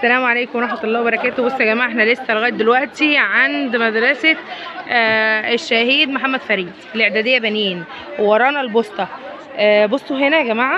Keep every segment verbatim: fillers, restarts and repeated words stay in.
السلام عليكم ورحمة الله وبركاته. بصوا يا جماعة احنا لسه لغاية دلوقتي عند مدرسة آه الشهيد محمد فريد الإعدادية بنين، وورانا البوسطة. آه بصوا هنا يا جماعة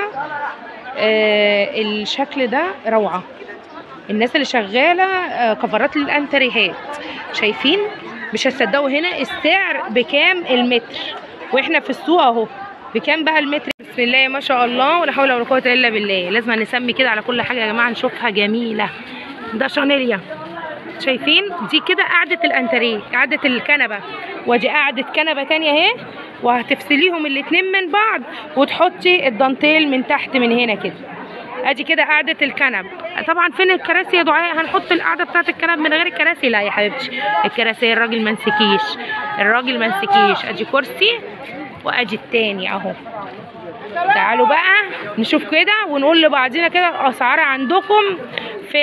آه الشكل ده روعة. الناس اللي شغالة آه كفرات للأنتريهات، شايفين؟ مش هتصدقوا هنا السعر بكام المتر، واحنا في السوق اهو. بكام بقى المتر؟ بسم الله ما شاء الله ولا حول ولا قوه الا بالله. لازم نسمي كده على كل حاجه يا جماعه نشوفها جميله. ده شانيليا، شايفين؟ دي كده قاعده الانتريه، قاعده الكنبه، ودي قاعده كنبه ثانيه اهي، وهتفصليهم الاثنين من بعض وتحطي الدانتيل من تحت من هنا كده. ادي كده قاعده الكنب. طبعا فين الكراسي يا دعاء؟ هنحط القعده بتاعه الكنب من غير الكراسي؟ لا يا حبيبتي، الكراسي الراجل ما نسكيش، الراجل ما نسكيش. ادي كرسي وادي التاني اهو. تعالوا بقى نشوف كده ونقول لبعضينا كده الاسعار عندكم في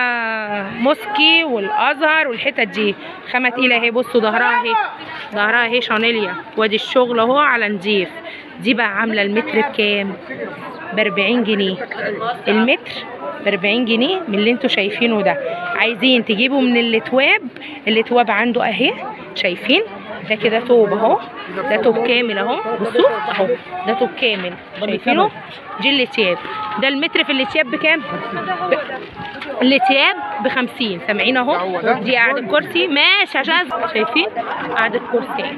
الموسكي والازهر والحتت دي. خامه تقيله اهي. بصوا ظهرها اهي، ظهرها اهي شانيليا. وادي الشغل اهو على نضيف. دي بقى عامله المتر بكام؟ ب أربعين جنيه المتر، ب أربعين جنيه من اللي انتوا شايفينه ده. عايزين تجيبوا من الاتواب، الاتواب عنده اهي، شايفين؟ ده كده توب اهو، ده توب كامل اهو. بصوا اهو، ده توب كامل، شايفينه؟ دي الاتياب. ده المتر في الاتياب بكام؟ ب... الاتياب ب خمسين. سامعين اهو؟ دي قاعده كرسي ماشي عشان شايفين؟ قاعده كرسي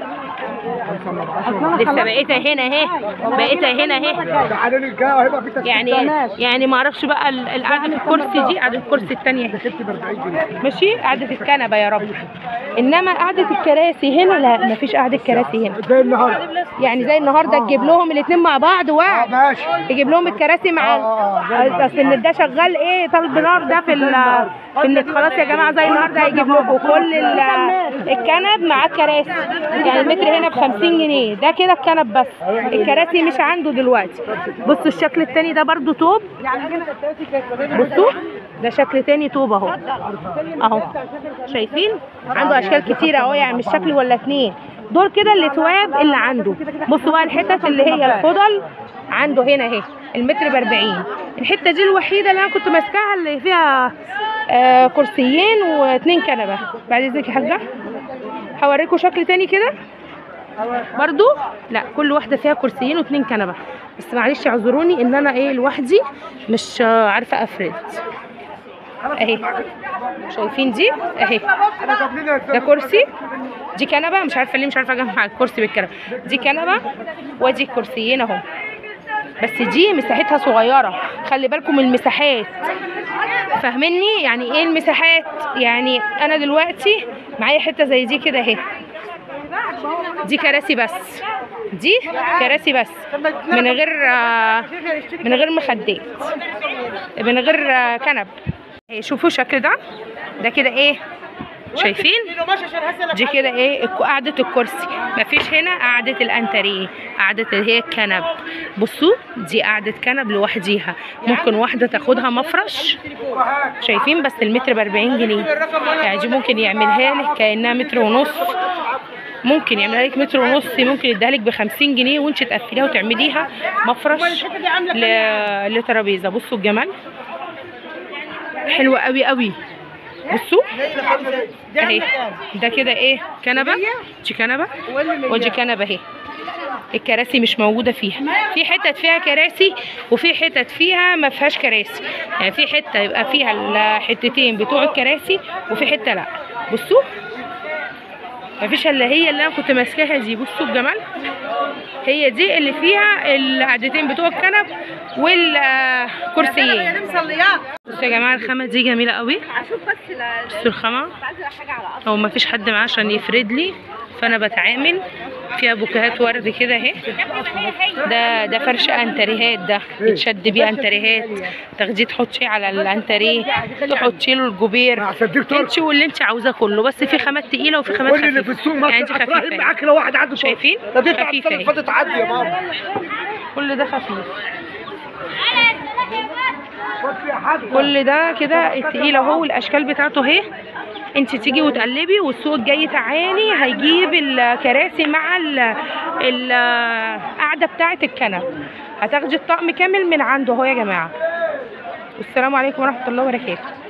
لسه بقيتها هنا اهي، بقيتها هنا اهي. يعني يعني ما اعرفش بقى القعده الكرسي دي، قعده الكرسي الثانيه اهي ماشي، قعده الكنبه يا رب. انما قعده الكراسي هنا لا، ما فيش قعده كراسي هنا زي النهارده. يعني زي النهارده تجيب لهم الاثنين مع بعض واحد، ماشي، تجيب لهم الكراسي مع اصل ان ده شغال ايه طالب نار ده في في النت. خلاص يا جماعه زي النهارده هيجيب لكم كل الكنب مع الكراسي. يعني المتر هنا ب خمسين جنيه، ده كده الكنب بس، الكراسي مش عنده دلوقتي. بصوا الشكل التاني ده برضو توب. بصوا ده شكل تاني توب اهو اهو، شايفين؟ عنده اشكال كتيره اهو، يعني مش شكل ولا اتنين. دول كده الاتواب اللي عنده. بصوا بقى الحتت اللي هي الفضل عنده هنا اهي، المتر ب أربعين. الحته دي الوحيده اللي انا كنت ماسكاها اللي فيها آه كرسيين واتنين كنبه. بعد اذنك يا حاجه هوريكم شكل تاني كده برضو. لا كل واحده فيها كرسيين واتنين كنبه، بس معلش اعذروني ان انا ايه لوحدي مش عارفه افرد. اهي شايفين دي اهي، ده كرسي، دي كنبه. مش عارفه ليه مش عارفه اجمع الكرسي بالكنبه. دي كنبه وادي الكرسيين اهو، بس دي مساحتها صغيره. خلي بالكم من المساحات، فاهميني؟ يعني ايه المساحات؟ يعني انا دلوقتي معايا حته زي دي كده اهي، دي كراسي بس، دي كراسي بس من غير من غير مخدات، من غير كنب. شوفوا الشكل ده، ده كده ايه، شايفين؟ دي كده ايه قعده الكرسي. مفيش هنا قعده الانتريه، قعده اللي هي الكنب. بصوا دي قعده كنب لوحديها، ممكن واحده تاخدها مفرش، شايفين؟ بس المتر ب أربعين جنيه. يعني دي ممكن يعملها لك كانها متر ونص، ممكن يعملها لك متر ونص، ممكن يديها لك ب خمسين جنيه وانت تقفليها وتعمليها مفرش لترابيزه. بصوا الجمال حلوه قوي قوي. بصوا اهي، ده كده ايه كنبه، دي كنبه ودي كنبه اهي. الكراسي مش موجوده فيها، في حتت فيها كراسي وفي حتت فيها ما فيهاش كراسي. يعني في حته يبقى فيها الحتتين بتوع الكراسي وفي حته لا. بصوا مفيش الا هي اللي انا كنت ماسكاها دي. بصوا الجمال، هي دي اللي فيها القعدتين بتوع الكنب والكرسيين. بصوا يا جماعه الخامه دي جميله قوي. بصوا الخامه، هو مفيش حد معاه عشان يفرد لي، فانا بتعامل فيها بوكيهات ورد كده اهي. ده ده فرش انتريهات، ده يتشد بيه انتريهات، تاخديه تحطيه على الانتريه، تحطي له الجوبير، انت واللي انت عاوزاه كله. بس في خامات تقيله وفي خامات خفيفه، يعني دي خفيفه معاك لو واحد عنده. شايفين؟ خفيفه فاتت تعدي يا ماما، كل ده خفيف، كل ده كده التقيل اهو. الاشكال بتاعته اهي، انت تيجي وتقلبي والسوق الجاي تعالي هيجيب الكراسي مع القعده بتاعه الكنب. هتاخدي الطقم كامل من عنده اهو يا جماعه. والسلام عليكم ورحمه الله وبركاته.